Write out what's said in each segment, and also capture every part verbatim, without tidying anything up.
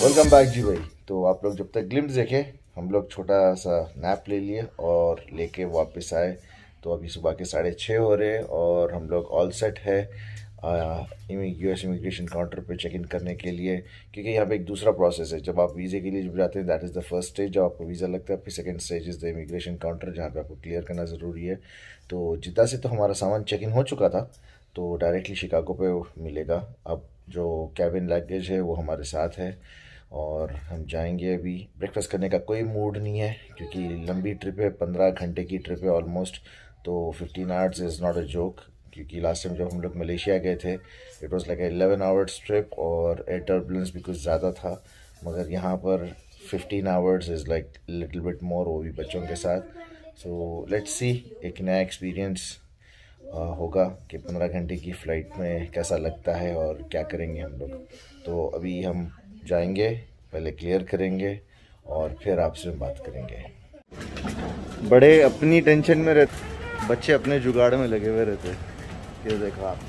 Welcome back जी भाई। तो आप लोग जब तक ग्लिम्स देखे हम लोग छोटा सा नैप ले लिए और लेके वापस आए। तो अभी सुबह के साढ़े छः हो रहे हैं और हम लोग ऑल सेट है यूएस इमिग्रेशन काउंटर पे चेक इन करने के लिए, क्योंकि यहाँ पे एक दूसरा प्रोसेस है। जब आप वीज़े के लिए जब जाते हैं that is the first stage, जब आपको वीज़ा लगता है। फिर second stage is the immigration counter, जहाँ पे आपको क्लियर करना ज़रूरी है। तो जिद्दा से तो हमारा सामान चेक इन हो चुका था, तो डायरेक्टली शिकागो पे मिलेगा। अब जो कैबिन लगेज है वो हमारे साथ है और हम जाएंगे। अभी ब्रेकफास्ट करने का कोई मूड नहीं है क्योंकि लंबी ट्रिप है, पंद्रह घंटे की ट्रिप है ऑलमोस्ट। तो fifteen hours is not a joke, क्योंकि लास्ट टाइम जब हम लोग मलेशिया गए थे it was like eleven hours trip और एयर टर्बुलेंस भी कुछ ज़्यादा था। मगर यहाँ पर fifteen hours is like little bit more, वो भी बच्चों के साथ। सो लेट्स सी, एक नया एक्सपीरियंस होगा कि पंद्रह घंटे की फ़्लाइट में कैसा लगता है और क्या करेंगे हम लोग। तो अभी हम जाएंगे, पहले क्लियर करेंगे और फिर आपसे बात करेंगे। बड़े अपनी टेंशन में रहते, बच्चे अपने जुगाड़ में लगे हुए रहते। ये देखो आप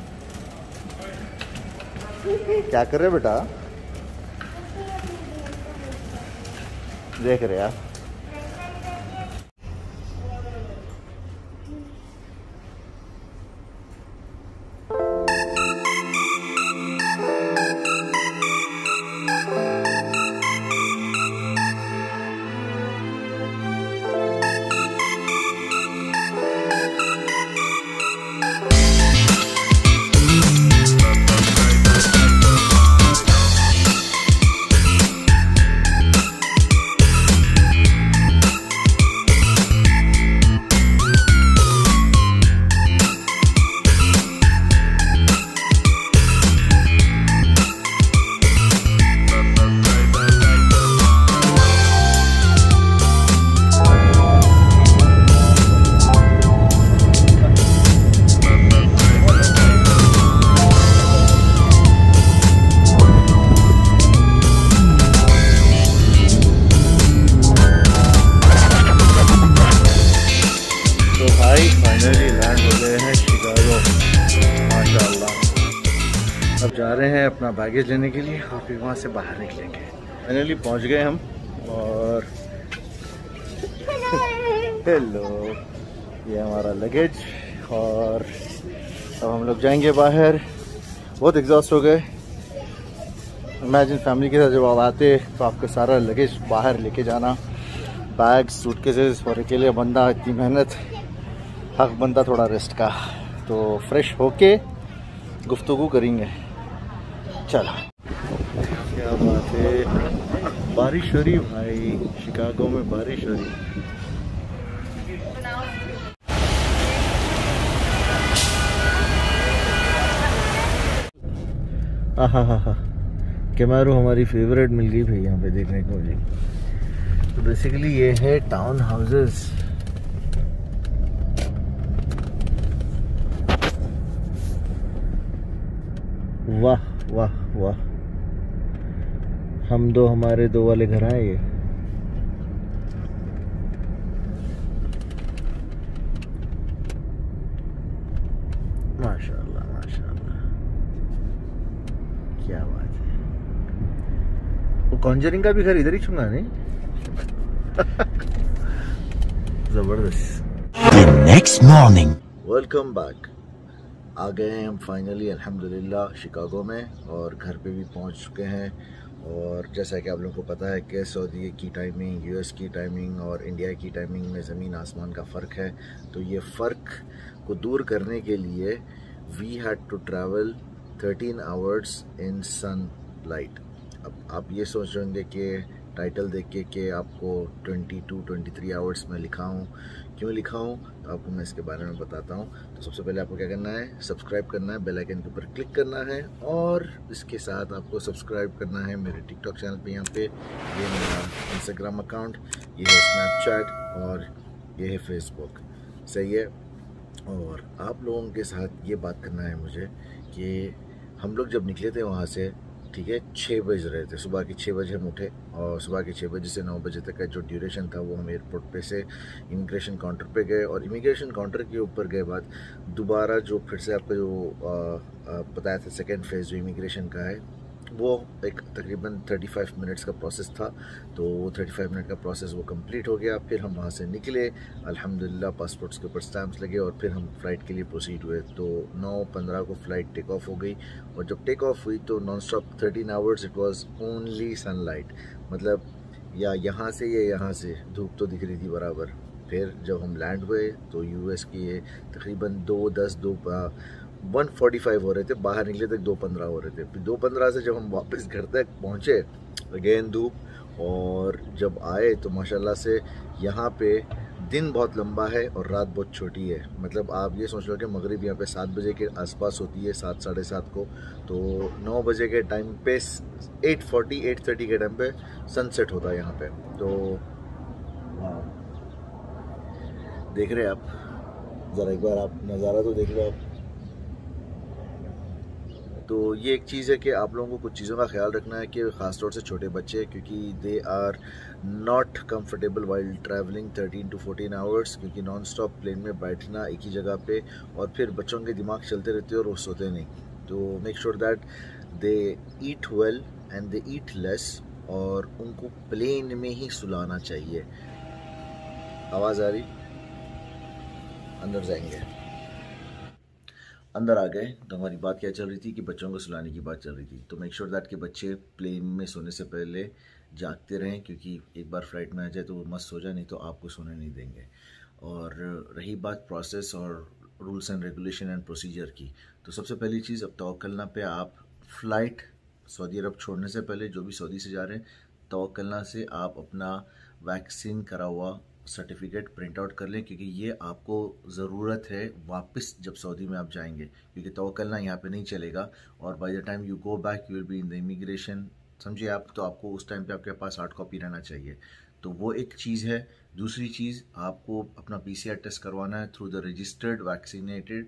क्या कर रहे बेटा, देख रहे आप। अब जा रहे हैं अपना बैगेज लेने के लिए और फिर वहाँ से बाहर निकलेंगे। फाइनली पहुँच गए हम और हेलो, ये हमारा लगेज। और अब हम लोग जाएंगे बाहर। बहुत एग्जॉस्ट हो गए। इमेजिन फैमिली के साथ जब आप आते तो आपको सारा लगेज बाहर लेके जाना, बैग सूटकेसेस, और अकेले बंदा इतनी मेहनत, हक बनता थोड़ा रेस्ट का। तो फ्रेश होके गुफ्तगू करेंगे। चलो, क्या बात है, बारिश हो रही भाई, शिकागो में बारिश हो रही। आहा हा हा, कैमरू हमारी फेवरेट मिल गई भाई यहाँ पे देखने को जी। तो बेसिकली ये है टाउन हाउसेस। वाह वाह वाह, हम दो हमारे दो वाले घर आए ये। माशाल्लाह माशाल्लाह, क्या बात है। वो कॉन्जरिंग का भी घर इधर ही छूंगा नहीं। जबरदस्त। Next morning, welcome back. आ गए हैं हम फाइनली अल्हम्दुलिल्लाह शिकागो में और घर पे भी पहुंच चुके हैं। और जैसा कि आप लोगों को पता है कि सऊदी की टाइमिंग, यूएस की टाइमिंग और इंडिया की टाइमिंग में ज़मीन आसमान का फ़र्क है। तो ये फ़र्क को दूर करने के लिए we had to travel thirteen hours in sun light. अब आप ये सोच रहे होंगे कि टाइटल देख के कि आपको twenty two twenty three hours में लिखा हूँ, क्यों लिखा हूँ, तो आपको मैं इसके बारे में बताता हूँ। तो सबसे पहले आपको क्या करना है, सब्सक्राइब करना है, बेल आइकन के ऊपर क्लिक करना है और इसके साथ आपको सब्सक्राइब करना है मेरे टिकटॉक चैनल पे। यहाँ पे ये मेरा इंस्टाग्राम अकाउंट, ये है स्नैपचैट और ये है फेसबुक, सही है। और आप लोगों के साथ ये बात करना है मुझे कि हम लोग जब निकले थे वहाँ से, ठीक है, छः बज रहे थे, सुबह के छः बजे हम उठे और सुबह के छः बजे से नौ बजे तक का जो ड्यूरेशन था वो हम एयरपोर्ट पे से इमिग्रेशन काउंटर पे गए। और इमिग्रेशन काउंटर के ऊपर गए बाद दोबारा जो फिर से आपका जो बताया था सेकेंड फेज़ जो इमिग्रेशन का है वो एक तकरीबन पैंतीस मिनट्स का प्रोसेस था। तो वो पैंतीस मिनट का प्रोसेस वो कंप्लीट हो गया। फिर हम वहाँ से निकले, अल्हम्दुलिल्लाह पासपोर्ट्स के ऊपर स्टैम्प्स लगे और फिर हम फ़्लाइट के लिए प्रोसीड हुए। तो नौ पंद्रह को फ़्लाइट टेक ऑफ हो गई और जब टेक ऑफ हुई तो non stop thirteen hours it was only sunlight, मतलब या यहाँ से या यहाँ से धूप तो दिख रही थी बराबर। फिर जब हम लैंड हुए तो यूएस की तकरीबन दो दस दो वन फोर्टी फाइव हो रहे थे, बाहर निकले तक दो पंद्रह हो रहे थे। फिर दो पंद्रह से जब हम वापस घर तक पहुँचे अगेन धूप, और जब आए तो माशाल्लाह से यहाँ पे दिन बहुत लंबा है और रात बहुत छोटी है। मतलब आप ये सोच लो कि मगरिब यहाँ पे सात बजे के आसपास होती है, सात साढ़े सात को, तो नौ बजे के टाइम पे एट फोर्टी एट थर्टी के टाइम पे सनसेट होता है यहाँ पे। तो देख रहे हैं आप, ज़रा एक बार आप नज़ारा तो देख लो आप। तो ये एक चीज़ है कि आप लोगों को कुछ चीज़ों का ख्याल रखना है कि ख़ास तौर से छोटे बच्चे, क्योंकि they are not comfortable while travelling thirteen to fourteen hours, क्योंकि नॉन स्टॉप प्लेन में बैठना एक ही जगह पे, और फिर बच्चों के दिमाग चलते रहते हैं और वो सोते नहीं। तो make sure that they eat well and they eat less, और उनको प्लेन में ही सुलाना चाहिए। आवाज़ आ रही? अंदर जाएंगे, अंदर आ गए तो हमारी बात क्या चल रही थी कि बच्चों को सुलाने की बात चल रही थी। तो मेक श्योर दैट कि बच्चे प्लेन में सोने से पहले जागते रहें, क्योंकि एक बार फ्लाइट में आ जाए तो वो मस्त सो जाए, नहीं तो आपको सोने नहीं देंगे। और रही बात प्रोसेस और rules and regulation and procedure की, तो सबसे पहली चीज़, अब तवक्कलना पे आप फ़्लाइट सऊदी अरब छोड़ने से पहले जो भी सऊदी से जा रहे हैं, तवक्कलना से आप अपना वैक्सीन करा हुआ सर्टिफिकेट प्रिंट आउट कर लें, क्योंकि ये आपको ज़रूरत है वापस जब सऊदी में आप जाएंगे, क्योंकि तवक्कलना यहाँ पे नहीं चलेगा। और by the time you go back you will be in the immigration, समझिए आप, तो आपको उस टाइम पे आपके पास हार्ड कॉपी रहना चाहिए। तो वो एक चीज़ है। दूसरी चीज़, आपको अपना पीसीआर टेस्ट करवाना है through the registered vaccinated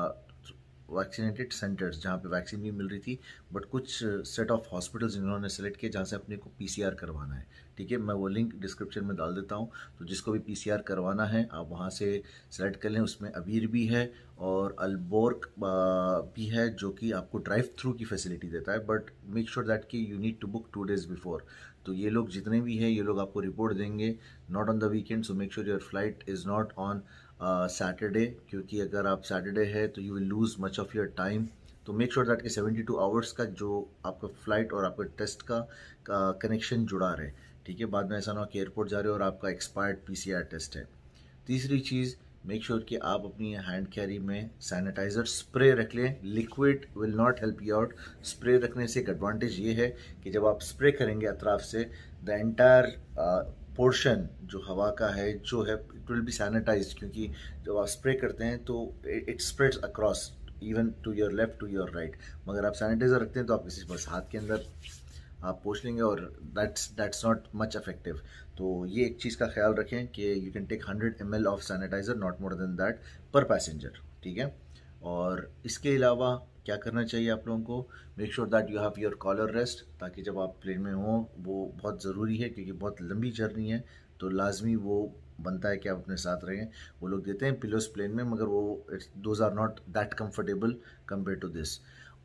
vaccinated centres, जहाँ पे वैक्सीन भी मिल रही थी, बट कुछ सेट ऑफ हॉस्पिटल्स इन्होंने सेलेक्ट किए जहाँ से अपने को पीसीआर करवाना है। ठीक है, मैं वो लिंक डिस्क्रिप्शन में डाल देता हूँ, तो जिसको भी पीसीआर करवाना है आप वहाँ से सेलेक्ट कर लें। उसमें अबीर भी है और अल्बोर्क भी है, जो कि आपको ड्राइव थ्रू की फैसिलिटी देता है, बट मेक श्योर दैट कि you need to book two days before. तो ये लोग जितने भी हैं ये लोग आपको रिपोर्ट देंगे, not on the weekend. So make sure your flight is not on Saturday, क्योंकि अगर आप सैटरडे है तो you will lose much of your time. तो मेक श्योर दैट कि सेवेंटी टू आवर्स का जो आपका फ़्लाइट और आपका टेस्ट का कनेक्शन जुड़ा रहे। ठीक है, बाद में ऐसा ना हो कि एयरपोर्ट जा रहे हो और आपका एक्सपायर्ड पीसीआर टेस्ट है। तीसरी चीज़, मेक श्योर कि आप अपनी हैंड कैरी में सैनिटाइज़र स्प्रे रख लें। Liquid will not help you out. Spray रखने से एक एडवांटेज ये है कि जब आप स्प्रे करेंगे अतराफ से, द एंटायर पोर्शन जो हवा का है जो है इट विल बी सैनिटाइज, क्योंकि जब आप स्प्रे करते हैं तो it spreads across even to your left to your right. मगर आप सैनिटाइज़र रखते हैं तो आप किसी बस हाथ के अंदर आप पोंछ लेंगे और that's that's not much effective. तो ये एक चीज़ का ख्याल रखें कि you can take hundred M L of sanitiser, not more than that per passenger. ठीक है, और इसके अलावा क्या करना चाहिए आप लोगों को, make sure that you have your collar rest, ताकि जब आप प्लेन में हो, वो बहुत ज़रूरी है क्योंकि बहुत लंबी जर्नी है, तो लाजमी वो बनता है कि आप अपने साथ रहें। वो लोग देते हैं पिलोस प्लेन में, मगर वो those are not that comfortable compare to this.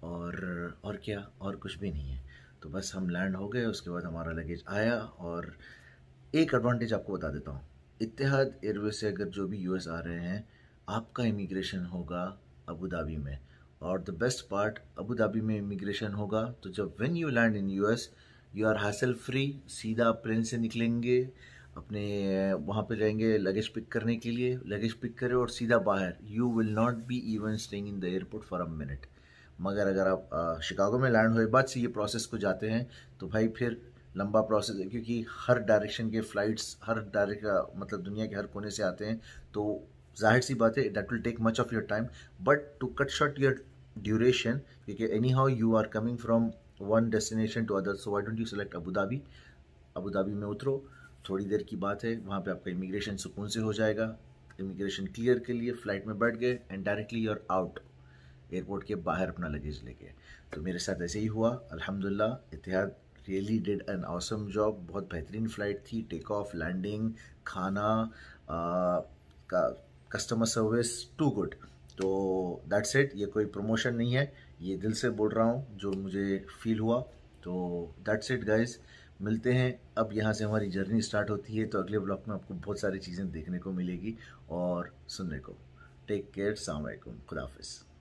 और और क्या, और कुछ भी नहीं है। तो बस हम लैंड हो गए, उसके बाद हमारा लगेज आया। और एक एडवांटेज आपको बता देता हूँ, इत्तेहाद एयरवेज से अगर जो भी यूएस आ रहे हैं, आपका इमिग्रेशन होगा अबू धाबी में। और the best part, Abu Dhabi में इमिग्रेशन होगा तो जब when you land in US you are hassle free, सीधा प्लेन से निकलेंगे, अपने वहाँ पे जाएंगे लगेज पिक करने के लिए, लगेज पिक करें और सीधा बाहर। You will not be even staying in the airport for a minute. मगर अगर आप शिकागो में लैंड हुए बाद से ये प्रोसेस को जाते हैं तो भाई फिर लंबा प्रोसेस है, क्योंकि हर डायरेक्शन के फ़्लाइट्स हर डायरेक्ट मतलब दुनिया के हर कोने से आते हैं, तो जाहिर सी बात है that will take much of your time. But to cut short your duration, क्योंकि anyhow you are coming from one destination to other, so why don't you select Abu Dhabi. Abu Dhabi में उतरो, थोड़ी देर की बात है, वहाँ पे आपका इमिग्रेशन सुकून से हो जाएगा। इमिग्रेशन क्लियर के लिए फ़्लाइट में बैठ गए and directly you're out, airport के बाहर अपना लगेज लेके। तो मेरे साथ ऐसे ही हुआ अल्हम्दुलिल्लाह। Etihad really did an awesome job, बहुत बेहतरीन फ़्लाइट थी, टेक ऑफ, लैंडिंग, खाना, आ, का कस्टमर सर्विस टू गुड। तो दैट्स इट, ये कोई प्रमोशन नहीं है, ये दिल से बोल रहा हूँ जो मुझे फील हुआ। तो दैट्स इट गाइस, मिलते हैं। अब यहाँ से हमारी जर्नी स्टार्ट होती है, तो अगले ब्लॉग में आपको बहुत सारी चीज़ें देखने को मिलेगी और सुनने को। टेक केयर, अस्सलाम वालेकुम, खुदा हाफिज़।